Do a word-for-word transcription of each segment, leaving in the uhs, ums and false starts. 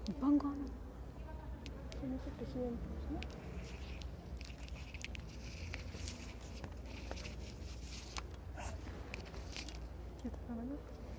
Pongo. ¿Quién es el presidente? ¿No? ¿Ya está grabando?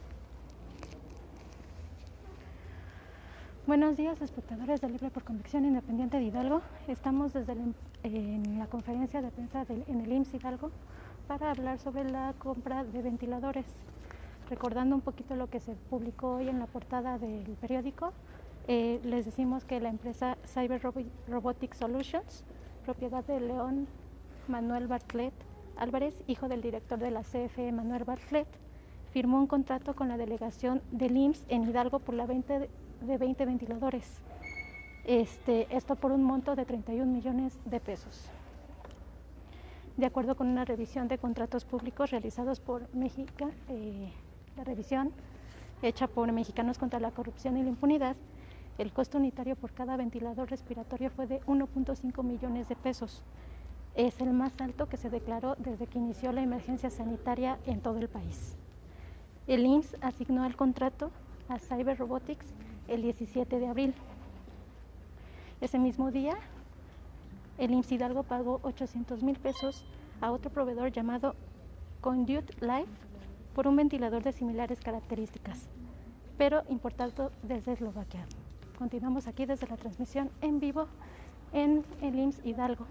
Buenos días, espectadores de Libre por Convicción Independiente de Hidalgo. Estamos desde el, en la conferencia de prensa del, en el I M S S Hidalgo para hablar sobre la compra de ventiladores. Recordando un poquito lo que se publicó hoy en la portada del periódico, eh, les decimos que la empresa Cyber Robotic Solutions, propiedad de León Manuel Bartlett Álvarez, hijo del director de la C F E Manuel Bartlett, firmó un contrato con la delegación del I M S S en Hidalgo por la venta de veinte ventiladores. Este, esto por un monto de treinta y un millones de pesos. De acuerdo con una revisión de contratos públicos realizados por México, eh, la revisión hecha por Mexicanos contra la Corrupción y la Impunidad, el costo unitario por cada ventilador respiratorio fue de uno punto cinco millones de pesos. Es el más alto que se declaró desde que inició la emergencia sanitaria en todo el país. El I M S S asignó el contrato a Cyber Robotics el diecisiete de abril. Ese mismo día, el I M S S Hidalgo pagó ochocientos mil pesos a otro proveedor llamado Conduit Life por un ventilador de similares características, pero importado desde Eslovaquia. Continuamos aquí desde la transmisión en vivo en el I M S S Hidalgo.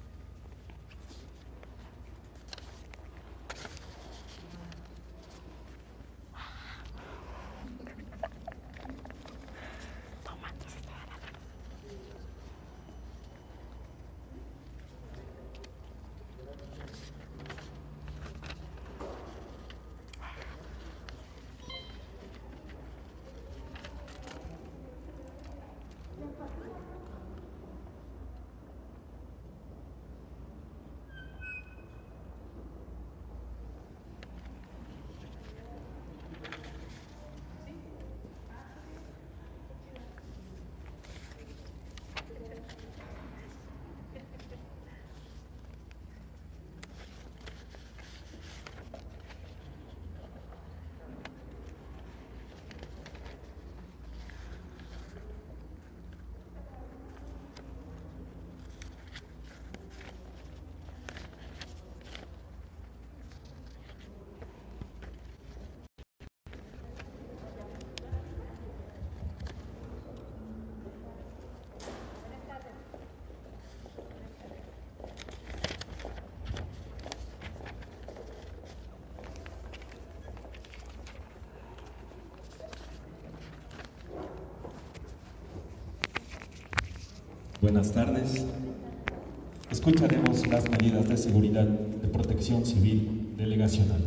Buenas tardes. Escucharemos las medidas de seguridad de protección civil delegacional.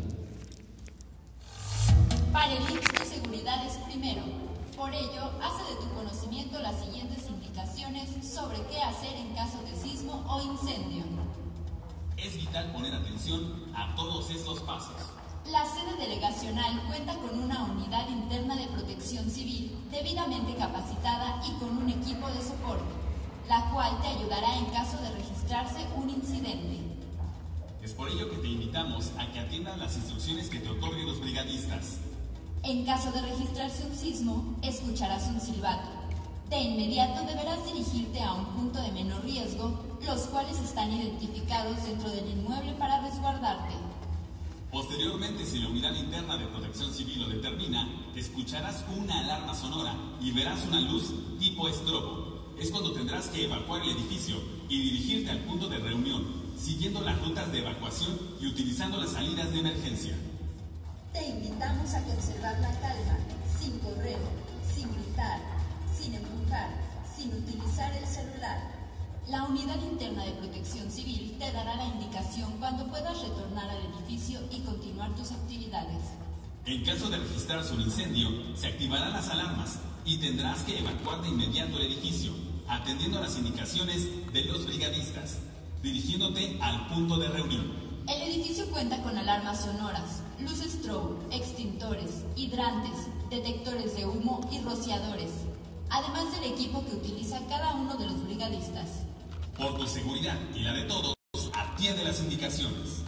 Para el I M S S tu seguridad es primero. Por ello, hace de tu conocimiento las siguientes indicaciones sobre qué hacer en caso de sismo o incendio. Es vital poner atención a todos estos pasos. La sede delegacional cuenta con una unidad interna de protección civil debidamente capacitada y con un equipo de soporte, la cual te ayudará en caso de registrarse un incidente. Es por ello que te invitamos a que atiendas las instrucciones que te otorguen los brigadistas. En caso de registrarse un sismo, escucharás un silbato. De inmediato deberás dirigirte a un punto de menor riesgo, los cuales están identificados dentro del inmueble para resguardarte. Posteriormente, si la unidad interna de protección civil lo determina, escucharás una alarma sonora y verás una luz tipo estrobo. Es cuando tendrás que evacuar el edificio y dirigirte al punto de reunión, siguiendo las rutas de evacuación y utilizando las salidas de emergencia. Te invitamos a conservar la calma, sin correr, sin gritar, sin empujar, sin utilizar el celular. La unidad interna de protección civil te dará la indicación cuando puedas retornar al edificio y continuar tus actividades. En caso de registrarse un incendio, se activarán las alarmas y tendrás que evacuar de inmediato el edificio, atendiendo a las indicaciones de los brigadistas, dirigiéndote al punto de reunión. El edificio cuenta con alarmas sonoras, luces strobo, extintores, hidrantes, detectores de humo y rociadores, además del equipo que utiliza cada uno de los brigadistas. Por tu seguridad y la de todos, atiende las indicaciones.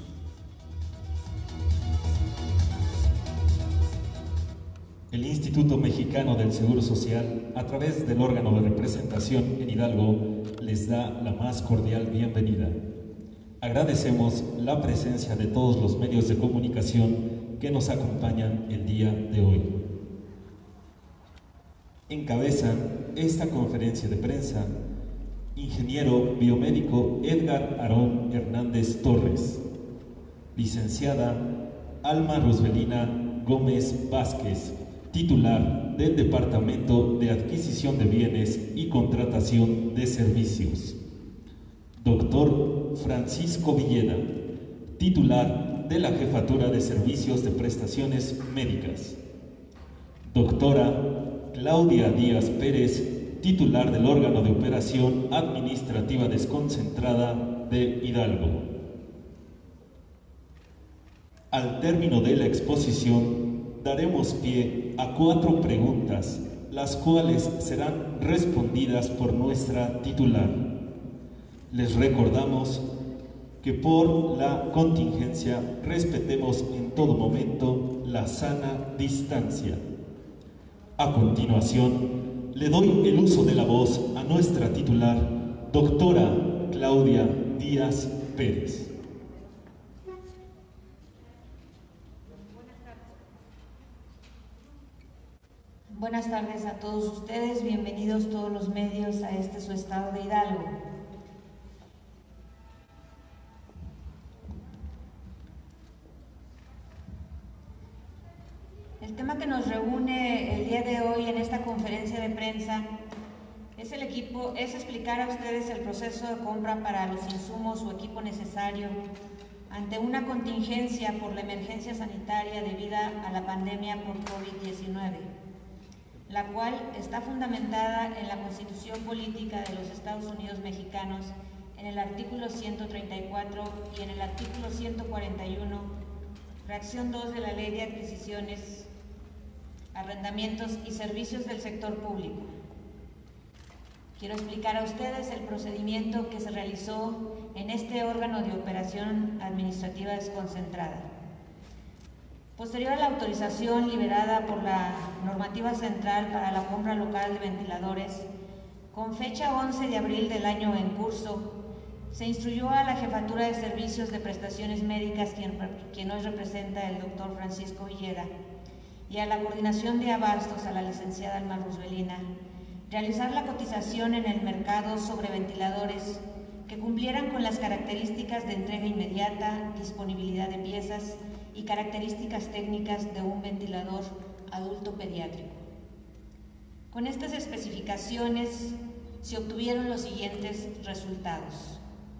El Instituto Mexicano del Seguro Social, a través del órgano de representación en Hidalgo, les da la más cordial bienvenida. Agradecemos la presencia de todos los medios de comunicación que nos acompañan el día de hoy. Encabezan esta conferencia de prensa ingeniero biomédico Edgar Aarón Hernández Torres, licenciada Alma Rosvelina Gómez Vázquez, titular del Departamento de Adquisición de Bienes y Contratación de Servicios. Doctor Francisco Villeda, titular de la Jefatura de Servicios de Prestaciones Médicas. Doctora Claudia Díaz Pérez, titular del órgano de operación administrativa desconcentrada de Hidalgo. Al término de la exposición, daremos pie a cuatro preguntas, las cuales serán respondidas por nuestra titular. Les recordamos que por la contingencia respetemos en todo momento la sana distancia. A continuación, le doy el uso de la voz a nuestra titular, doctora Claudia Díaz Pérez. Buenas tardes a todos ustedes, bienvenidos todos los medios a este su estado de Hidalgo. El tema que nos reúne el día de hoy en esta conferencia de prensa es el equipo, es explicar a ustedes el proceso de compra para los insumos o equipo necesario ante una contingencia por la emergencia sanitaria debida a la pandemia por COVID diecinueve. La cual está fundamentada en la Constitución Política de los Estados Unidos Mexicanos, en el artículo ciento treinta y cuatro y en el artículo ciento cuarenta y uno, fracción dos de la Ley de Adquisiciones, Arrendamientos y Servicios del Sector Público. Quiero explicar a ustedes el procedimiento que se realizó en este órgano de operación administrativa desconcentrada. Posterior a la autorización liberada por la Normativa Central para la Compra Local de Ventiladores, con fecha once de abril del año en curso, se instruyó a la Jefatura de Servicios de Prestaciones Médicas, quien, quien hoy representa el doctor Francisco Villeda, y a la Coordinación de Abastos, a la licenciada Alma Rosvelina, realizar la cotización en el mercado sobre ventiladores que cumplieran con las características de entrega inmediata, disponibilidad de piezas y características técnicas de un ventilador adulto pediátrico. Con estas especificaciones se obtuvieron los siguientes resultados.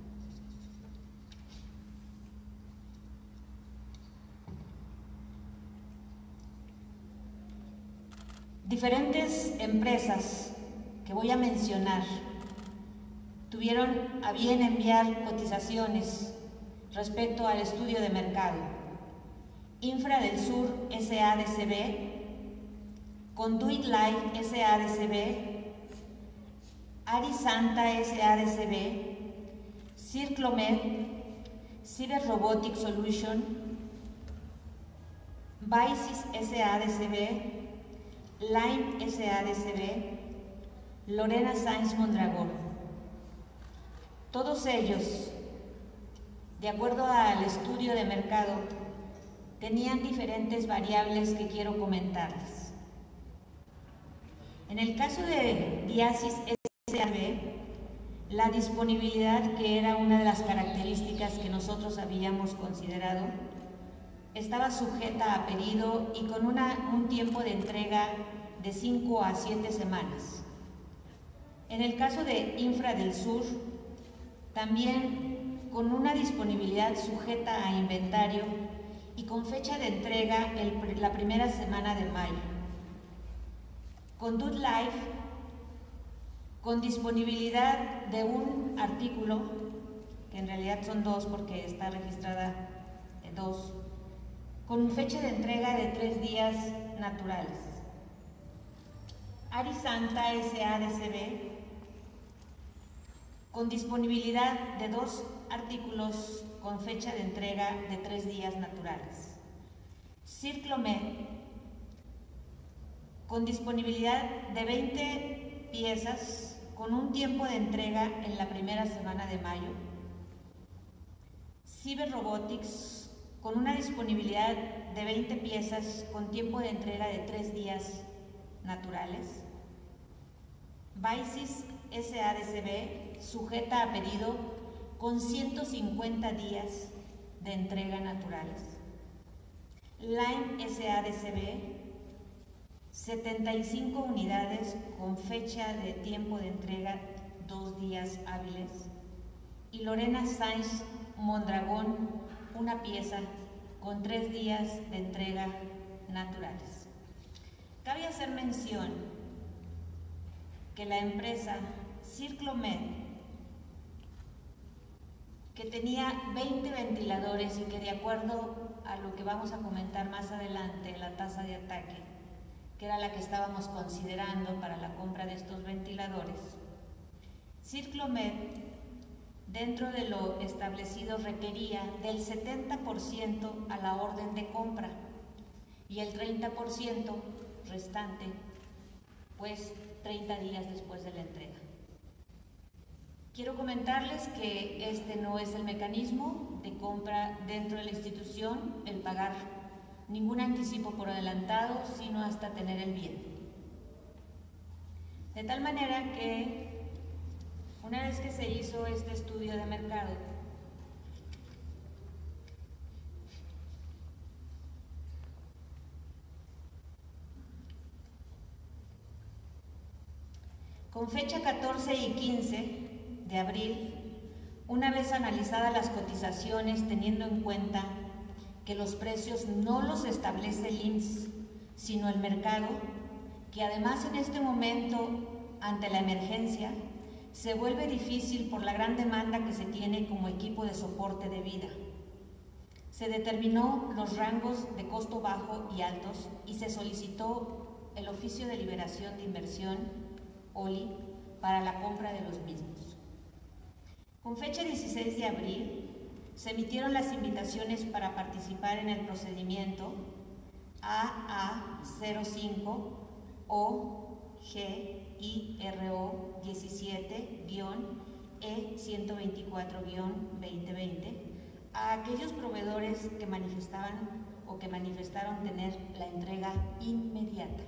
Diferentes empresas que voy a mencionar tuvieron a bien enviar cotizaciones respecto al estudio de mercado. Infra del Sur S A D C B, Conduit Life S A D C B, Ari Santa S A D C B, Circlomed, Cyber Robotic Solution, Vicis S A D C B, Lime S A D C B, Lorena Sainz Mondragón. Todos ellos, de acuerdo al estudio de mercado, tenían diferentes variables que quiero comentarles. En el caso de Vicis S A D C B, la disponibilidad, que era una de las características que nosotros habíamos considerado, estaba sujeta a pedido y con una, un tiempo de entrega de cinco a siete semanas. En el caso de Infra del Sur, también con una disponibilidad sujeta a inventario y con fecha de entrega el, la primera semana de mayo. Conduit Life, con disponibilidad de un artículo, que en realidad son dos porque está registrada en dos, con fecha de entrega de tres días naturales. Ari Santa S A D C B, con disponibilidad de dos artículos con fecha de entrega de tres días naturales. Circlomed, con disponibilidad de veinte piezas, con un tiempo de entrega en la primera semana de mayo. Cyber Robotics, con una disponibilidad de veinte piezas, con tiempo de entrega de tres días naturales. Vices S A D C B, sujeta a pedido, con ciento cincuenta días de entrega naturales. Line S A D C B, setenta y cinco unidades con fecha de tiempo de entrega dos días hábiles. Y Lorena Sainz Mondragón, una pieza con tres días de entrega naturales. Cabe hacer mención que la empresa Circlomed, que tenía veinte ventiladores y que, de acuerdo a lo que vamos a comentar más adelante, la tasa de ataque, que era la que estábamos considerando para la compra de estos ventiladores, Circlomed, dentro de lo establecido, requería del setenta por ciento a la orden de compra y el treinta por ciento restante, pues treinta días después de la entrega. Quiero comentarles que este no es el mecanismo de compra dentro de la institución, el pagar ningún anticipo por adelantado, sino hasta tener el bien. De tal manera que, una vez que se hizo este estudio de mercado, con fecha catorce y quince de abril, una vez analizadas las cotizaciones, teniendo en cuenta que los precios no los establece el I M S S, sino el mercado, que además en este momento, ante la emergencia, se vuelve difícil por la gran demanda que se tiene como equipo de soporte de vida. Se determinó los rangos de costo bajo y altos y se solicitó el oficio de liberación de inversión, O L I, para la compra de los mismos. Con fecha dieciséis de abril, se emitieron las invitaciones para participar en el procedimiento A A cero cinco O G I R O diecisiete E ciento veinticuatro veinte veinte a aquellos proveedores que manifestaban o que manifestaron tener la entrega inmediata,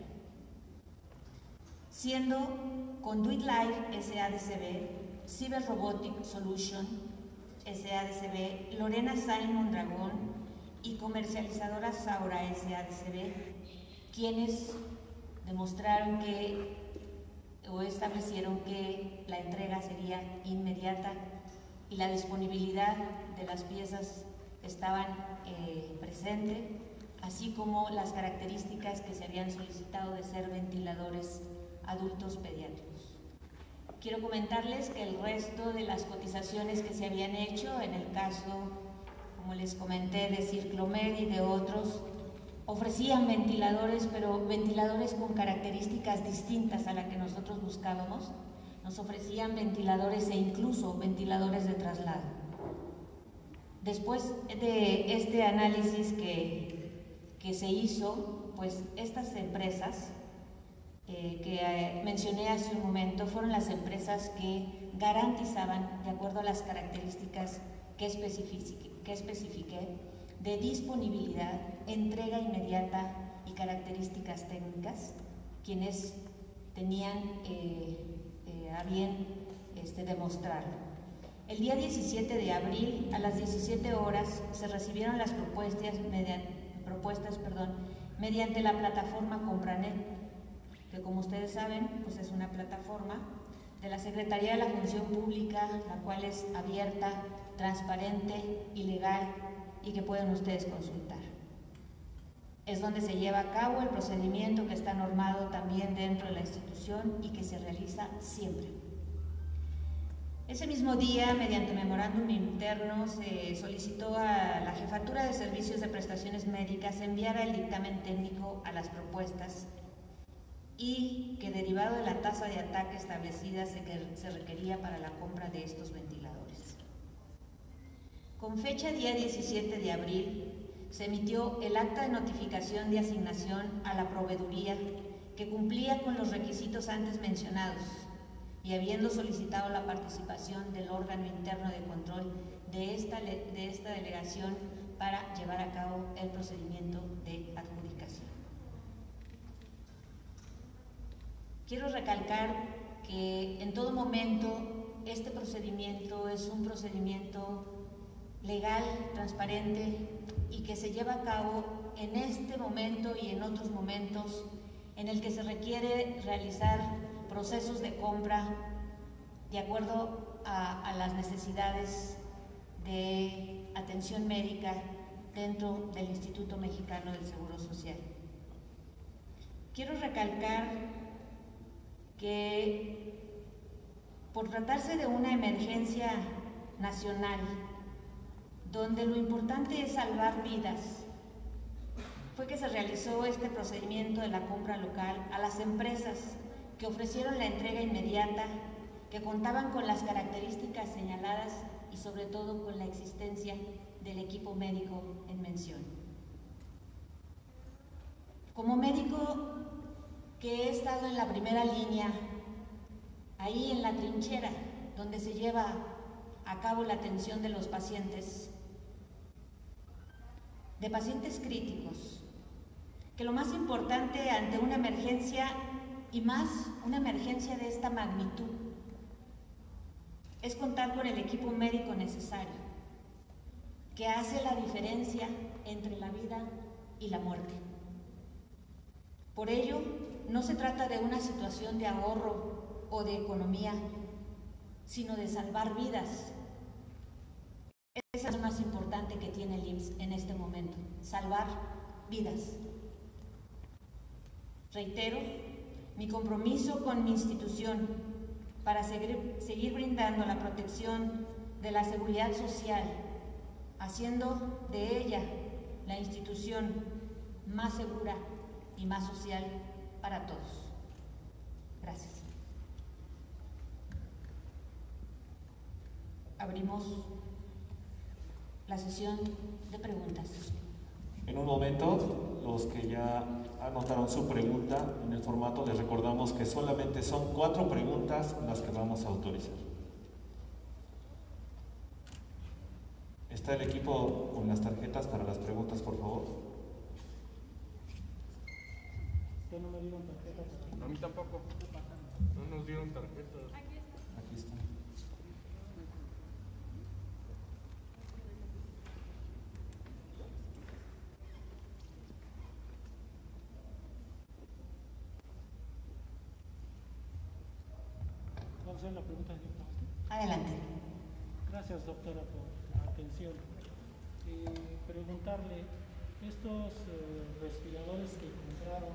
siendo Conduit Life S A D C B, Cyber Robotic Solution S A D C B, Lorena Sainz Mondragón y comercializadora Saura S A D C B, quienes demostraron que o establecieron que la entrega sería inmediata y la disponibilidad de las piezas estaban eh, presente, así como las características que se habían solicitado de ser ventiladores adultos pediátricos. Quiero comentarles que el resto de las cotizaciones que se habían hecho, en el caso, como les comenté, de Circlomed y de otros, ofrecían ventiladores, pero ventiladores con características distintas a las que nosotros buscábamos. Nos ofrecían ventiladores e incluso ventiladores de traslado. Después de este análisis que, que se hizo, pues estas empresas eh, que eh, mencioné hace un momento fueron las empresas que garantizaban, de acuerdo a las características que especifiqué, que especifiqué de disponibilidad, entrega inmediata y características técnicas, quienes tenían eh, eh, a bien este, demostrarlo. El día diecisiete de abril, a las diecisiete horas, se recibieron las propuestas, mediante, propuestas perdón, mediante la plataforma Compranet, que, como ustedes saben, pues es una plataforma de la Secretaría de la Función Pública, la cual es abierta, transparente y legal, y que pueden ustedes consultar. Es donde se lleva a cabo el procedimiento que está normado también dentro de la institución y que se realiza siempre. Ese mismo día, mediante memorándum interno, se solicitó a la Jefatura de Servicios de Prestaciones Médicas enviara el dictamen técnico a las propuestas y que, derivado de la tasa de ataque establecida, se, se requería para la compra de estos ventiladores. Con fecha día diecisiete de abril, se emitió el acta de notificación de asignación a la proveeduría que cumplía con los requisitos antes mencionados y habiendo solicitado la participación del órgano interno de control de esta, de esta delegación para llevar a cabo el procedimiento de adjudicación. Quiero recalcar que en todo momento este procedimiento es un procedimiento legal, transparente y que se lleva a cabo en este momento y en otros momentos en el que se requiere realizar procesos de compra de acuerdo a, a las necesidades de atención médica dentro del Instituto Mexicano del Seguro Social. Quiero recalcar que por tratarse de una emergencia nacional, donde lo importante es salvar vidas, fue que se realizó este procedimiento de la compra local a las empresas que ofrecieron la entrega inmediata, que contaban con las características señaladas y sobre todo con la existencia del equipo médico en mención. Como médico que he estado en la primera línea, ahí en la trinchera donde se lleva a cabo la atención de los pacientes, de pacientes críticos, que lo más importante ante una emergencia y más una emergencia de esta magnitud es contar con el equipo médico necesario, que hace la diferencia entre la vida y la muerte. Por ello, no se trata de una situación de ahorro o de economía, sino de salvar vidas. Eso es lo más importante que tiene el I M S S en este momento, salvar vidas. Reitero mi compromiso con mi institución para seguir, seguir brindando la protección de la seguridad social, haciendo de ella la institución más segura y más social para todos. Gracias. Abrimos la sesión de preguntas. En un momento, los que ya anotaron su pregunta en el formato, les recordamos que solamente son cuatro preguntas las que vamos a autorizar. ¿Está el equipo con las tarjetas para las preguntas, por favor? ¿Usted no me dieron tarjetas? A mí tampoco. No nos dieron tarjetas. Aquí está. ¿Vamos a hacer la pregunta directamente? Adelante. Gracias, doctora, por la atención. Eh, preguntarle, estos eh, respiradores que compraron,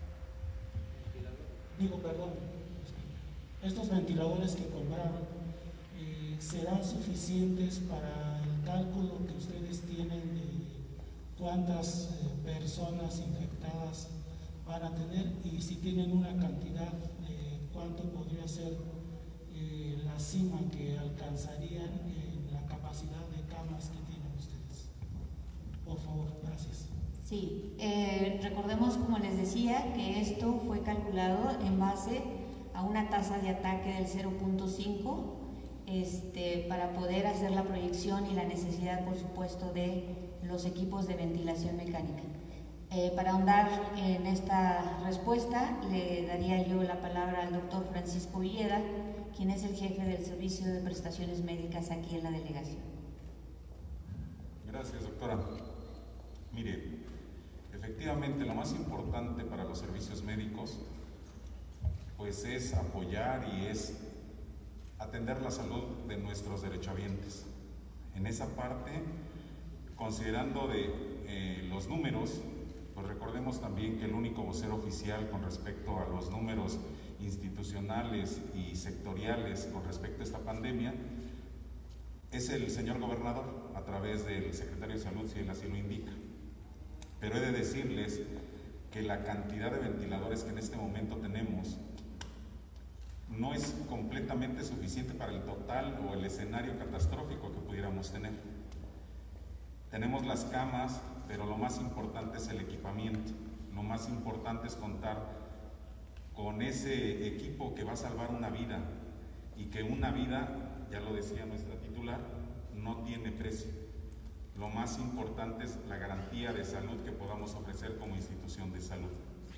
digo, perdón, estos ventiladores que compraron, eh, ¿serán suficientes para el cálculo que ustedes tienen de cuántas eh, personas infectadas van a tener? Y si tienen una cantidad, eh, ¿cuánto podría ser eh, la cima que alcanzarían en la capacidad de camas que tienen ustedes? Por favor, gracias. Sí, eh, recordemos, como les decía, que esto fue calculado en base a una tasa de ataque del cero punto cinco este, para poder hacer la proyección y la necesidad, por supuesto, de los equipos de ventilación mecánica. Eh, para ahondar en esta respuesta, le daría yo la palabra al doctor Francisco Villeda, quien es el jefe del Servicio de Prestaciones Médicas aquí en la delegación. Gracias, doctora. Mire, efectivamente lo más importante para los servicios médicos pues es apoyar y es atender la salud de nuestros derechohabientes. En esa parte, considerando de eh, los números, pues recordemos también que el único vocero oficial con respecto a los números institucionales y sectoriales con respecto a esta pandemia es el señor gobernador, a través del secretario de Salud, si él así lo indica. Pero he de decirles que la cantidad de ventiladores que en este momento tenemos no es completamente suficiente para el total o el escenario catastrófico que pudiéramos tener. Tenemos las camas, pero lo más importante es el equipamiento. Lo más importante es contar con ese equipo que va a salvar una vida, y que una vida, ya lo decía nuestra titular, no tiene precio. Lo más importante es la garantía de salud que podamos ofrecer como institución de salud.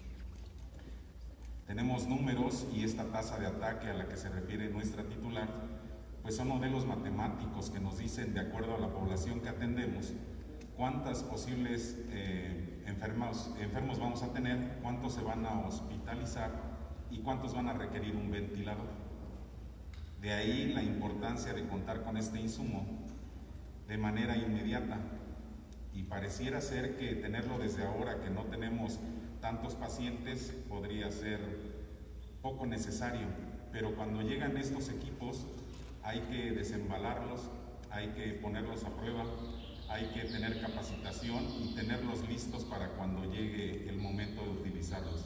Tenemos números, y esta tasa de ataque a la que se refiere nuestra titular, pues son modelos matemáticos que nos dicen, de acuerdo a la población que atendemos, cuántas posibles eh, enfermos, enfermos vamos a tener, cuántos se van a hospitalizar y cuántos van a requerir un ventilador. De ahí la importancia de contar con este insumo de manera inmediata, y pareciera ser que tenerlo desde ahora, que no tenemos tantos pacientes, podría ser poco necesario, pero cuando llegan estos equipos hay que desembalarlos, hay que ponerlos a prueba, hay que tener capacitación y tenerlos listos para cuando llegue el momento de utilizarlos.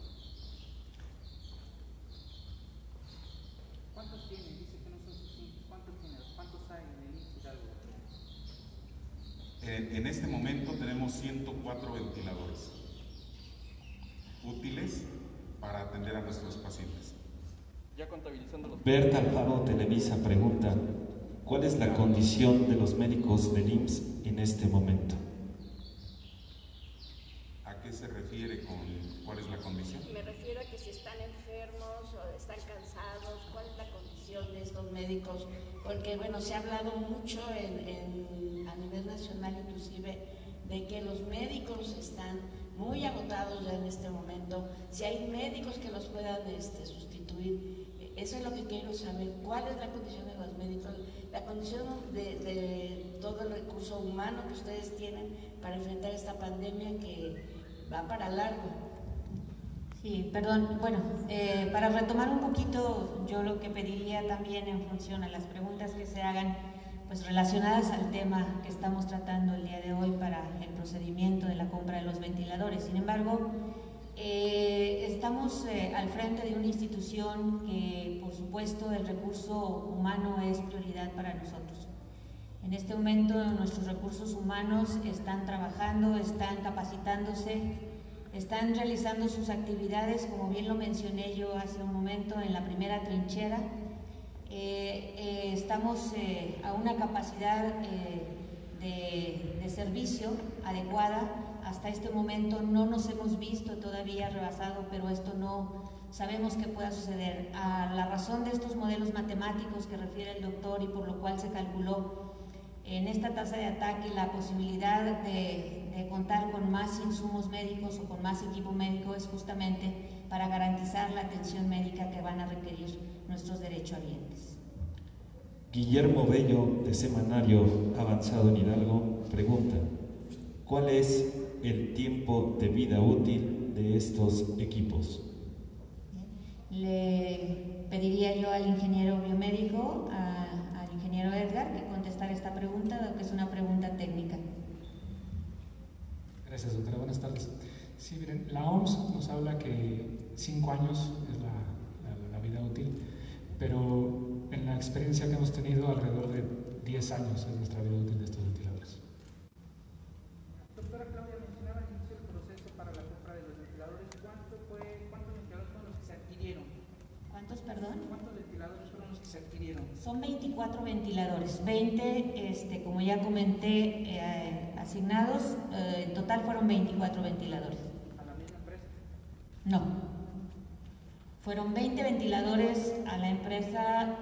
¿Cuántos tiene? Dice que no son suficientes. ¿Cuántos tiene? ¿Cuántos hay en el I M S S Hidalgo? En, en este momento tenemos ciento cuatro ventiladores útiles para atender a nuestros pacientes. Ya contabilizando los... Berta Alfaro, Televisa, pregunta: ¿cuál es la condición de los médicos del I M S S en este momento? ¿A qué se refiere con cuál es la condición? Me refiero a que si están enfermos o están cansados, ¿cuál es la condición de estos médicos? Porque, bueno, se ha hablado mucho en, en, a nivel nacional inclusive de que los médicos están muy agotados ya en este momento. Si hay médicos que los puedan este, sustituir, eso es lo que quiero saber. ¿Cuál es la condición de los médicos? La condición de, de todo el recurso humano que ustedes tienen para enfrentar esta pandemia que va para largo. Sí, perdón. Bueno, eh, para retomar un poquito, yo lo que pediría también en función a las preguntas que se hagan, pues relacionadas al tema que estamos tratando el día de hoy para el procedimiento de la compra de los ventiladores. Sin embargo, eh, estamos eh, al frente de una institución que, por supuesto, el recurso humano es prioridad para nosotros. En este momento nuestros recursos humanos están trabajando, están capacitándose, están realizando sus actividades, como bien lo mencioné yo hace un momento, en la primera trinchera. Eh, eh, estamos eh, a una capacidad eh, de, de servicio adecuada. Hasta este momento no nos hemos visto todavía rebasado, pero esto no sabemos que pueda suceder. A la razón de estos modelos matemáticos que refiere el doctor y por lo cual se calculó en esta tasa de ataque la posibilidad de, de contar con más insumos médicos o con más equipo médico es justamente para garantizar la atención médica que van a requerir nuestros derechohabientes. Guillermo Bello, de Semanario Avanzado en Hidalgo, pregunta: ¿cuál es el tiempo de vida útil de estos equipos? Le pediría yo al ingeniero biomédico, a, al ingeniero Edgar, que contestara esta pregunta, dado que es una pregunta técnica. Gracias, doctora. Buenas tardes. Sí, miren, la O M S nos habla que cinco años es la, la, la vida útil, pero en la experiencia que hemos tenido, alrededor de diez años es nuestra vida útil de estos ventiladores. Doctora Claudia, mencionaba al inicio del proceso para la compra de los ventiladores. ¿Cuánto fue, ¿Cuántos ventiladores fueron los que se adquirieron? ¿Cuántos, perdón? ¿Cuántos ventiladores fueron los que se adquirieron? Son veinticuatro ventiladores, veinte, este, como ya comenté, eh, asignados. Eh, en total fueron veinticuatro ventiladores. ¿A la misma empresa? No. Fueron veinte ventiladores a la empresa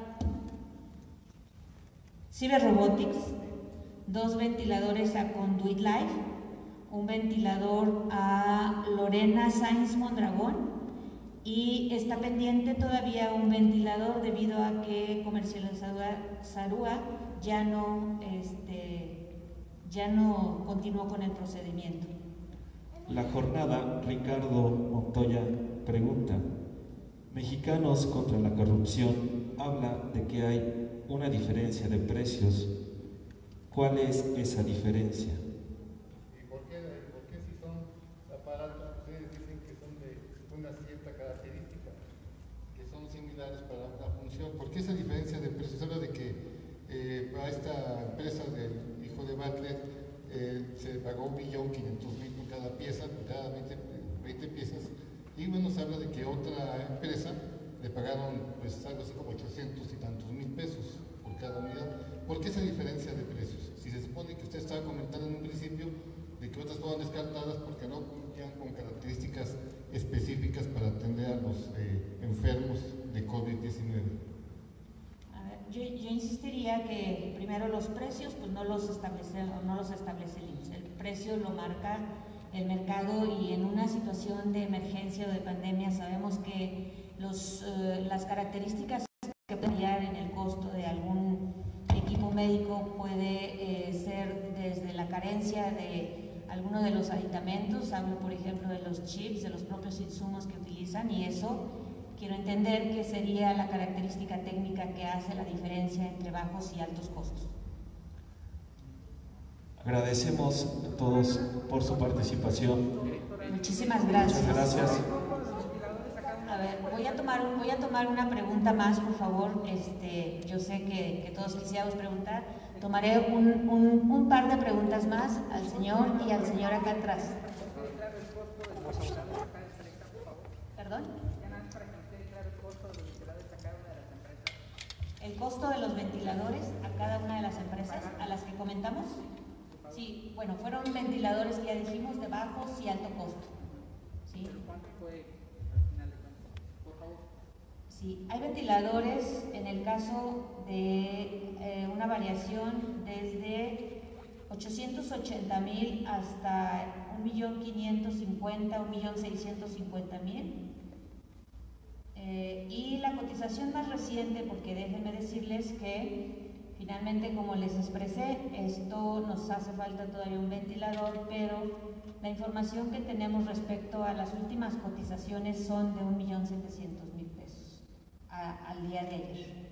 Cyber Robotics, dos ventiladores a Conduit Life, un ventilador a Lorena Sainz Mondragón, y está pendiente todavía un ventilador debido a que Comercializadora Sarúa ya no, este, ya no continuó con el procedimiento. La jornada, Ricardo Montoya pregunta: Mexicanos contra la corrupción habla de que hay una diferencia de precios. ¿Cuál es esa diferencia? ¿Y por qué, por qué si son aparatos, ustedes dicen que son de una cierta característica, que son similares para una función? ¿Por qué esa diferencia de precios? Habla de que eh, para esta empresa del hijo de Butler eh, se pagó un millón quinientos mil por cada pieza, cada veinte, veinte piezas, Y bueno, se habla de que otra empresa le pagaron pues algo así como ochocientos y tantos mil pesos por cada unidad. ¿Por qué esa diferencia de precios? Si se supone que usted estaba comentando en un principio de que otras fueron descartadas porque no cumplían con características específicas para atender a los eh, enfermos de COVID diecinueve. A ver, yo, yo insistiría que primero los precios pues no los establece, no los establece el I M S S. El precio lo marca el mercado y en una situación de emergencia o de pandemia sabemos que los, eh, las características que pueden variar en el costo de algún equipo médico puede eh, ser desde la carencia de alguno de los aditamentos, hablo por ejemplo de los chips, de los propios insumos que utilizan, y eso quiero entender que sería la característica técnica que hace la diferencia entre bajos y altos costos. Agradecemos a todos por su participación. Muchísimas gracias. Muchas gracias. A ver, voy a tomar, voy a tomar una pregunta más, por favor. Este, yo sé que, que todos quisiéramos preguntar. Tomaré un, un, un par de preguntas más al señor y al señor acá atrás. ¿Perdón? ¿El costo de los ventiladores a cada una de las empresas a las que comentamos? Sí, bueno, fueron ventiladores que ya dijimos de bajos y alto costo. ¿Sí? ¿Cuánto fue al final de cuentas? Por favor. Sí, hay ventiladores en el caso de eh, una variación desde ochocientos ochenta mil hasta un millón quinientos cincuenta, un millón seiscientos cincuenta mil. Eh, y la cotización más reciente, porque déjenme decirles que finalmente, como les expresé, esto nos hace falta todavía un ventilador, pero la información que tenemos respecto a las últimas cotizaciones son de un millón setecientos mil pesos a, al día de ayer.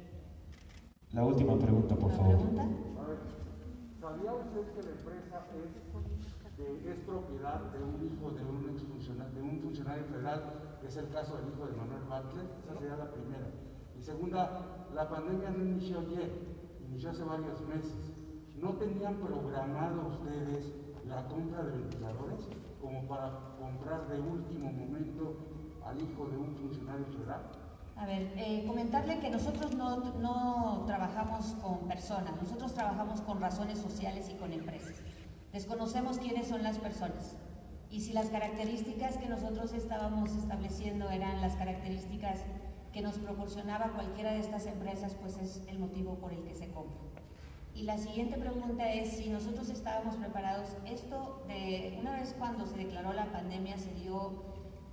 La última pregunta, por favor. ¿Pregunta? A ver, ¿sabía usted que la empresa es, de, es propiedad de un hijo de un, exfuncionario, de un funcionario federal, que es el caso del hijo de Manuel Bartlett? Esa sería la primera. Y segunda, la pandemia no inició ayer, inició hace varios meses. ¿No tenían programado ustedes la compra de ventiladores como para comprar de último momento al hijo de un funcionario federal? A ver, eh, comentarle que nosotros no, no trabajamos con personas, nosotros trabajamos con razones sociales y con empresas. Desconocemos quiénes son las personas y si las características que nosotros estábamos estableciendo eran las características que nos proporcionaba cualquiera de estas empresas, pues es el motivo por el que se compra. Y la siguiente pregunta es si nosotros estábamos preparados. Esto, de una vez cuando se declaró la pandemia, se dio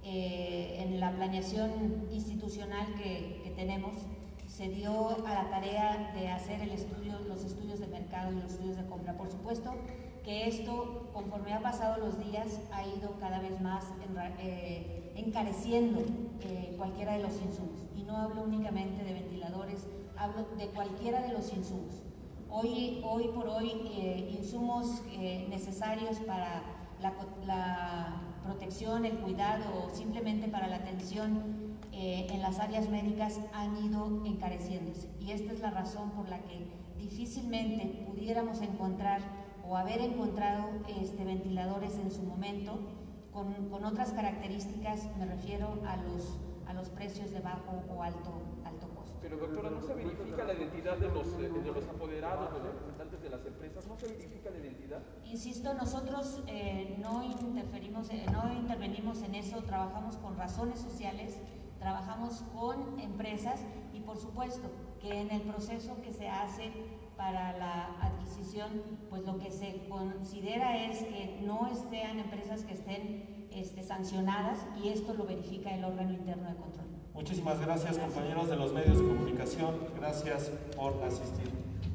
eh, en la planeación institucional que, que tenemos, se dio a la tarea de hacer el estudio, los estudios de mercado y los estudios de compra. Por supuesto que esto, conforme ha pasado los días, ha ido cada vez más en, eh, encareciendo eh, cualquiera de los insumos. Y no hablo únicamente de ventiladores, hablo de cualquiera de los insumos. Hoy, hoy por hoy, eh, insumos eh, necesarios para la, la protección, el cuidado o simplemente para la atención eh, en las áreas médicas han ido encareciéndose. Y esta es la razón por la que difícilmente pudiéramos encontrar o haber encontrado este, ventiladores en su momento con, con otras características, me refiero a los, a los precios de bajo o alto, alto costo. Pero doctora, ¿no se verifica la identidad de los, de los apoderados, de los representantes de las empresas? ¿No se verifica la identidad? Insisto, nosotros eh, no, interferimos, eh, no intervenimos en eso, trabajamos con razones sociales, trabajamos con empresas y por supuesto que en el proceso que se hace para la adquisición, pues lo que se considera es que no sean empresas que estén este, sancionadas y esto lo verifica el órgano interno de control. Muchísimas gracias, compañeros de los medios de comunicación. Gracias por asistir.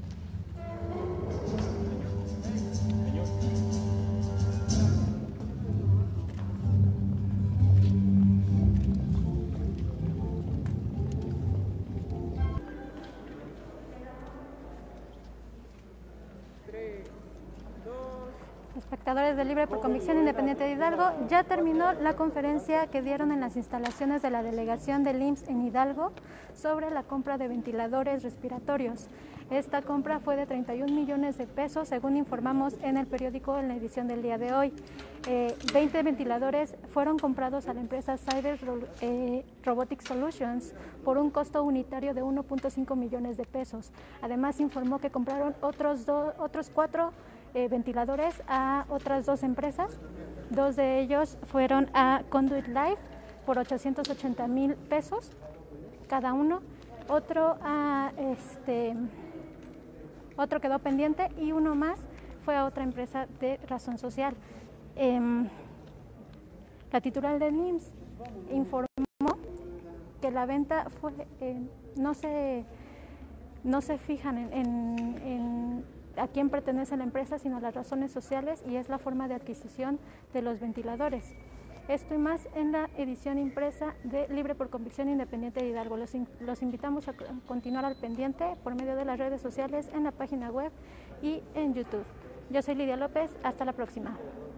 Espectadores de Libre por Convicción Independiente de Hidalgo, ya terminó la conferencia que dieron en las instalaciones de la delegación del I M S S en Hidalgo sobre la compra de ventiladores respiratorios. Esta compra fue de treinta y un millones de pesos, según informamos en el periódico en la edición del día de hoy. Eh, veinte ventiladores fueron comprados a la empresa Cyber eh, Robotic Solutions por un costo unitario de uno punto cinco millones de pesos. Además, informó que compraron otros, do, otros cuatro eh, ventiladores a otras dos empresas. Dos de ellos fueron a Conduit Life por ochocientos ochenta mil pesos cada uno. Otro, a, este, otro quedó pendiente y uno más fue a otra empresa de razón social. Eh, la titular del I M S S informó que la venta fue, eh, no, se, no se fijan en, en, en a quién pertenece la empresa, sino a las razones sociales, y es la forma de adquisición de los ventiladores. Esto y más en la edición impresa de Libre por Convicción Independiente de Hidalgo. Los, in, los invitamos a continuar al pendiente por medio de las redes sociales, en la página web y en YouTube. Yo soy Lidia López, hasta la próxima.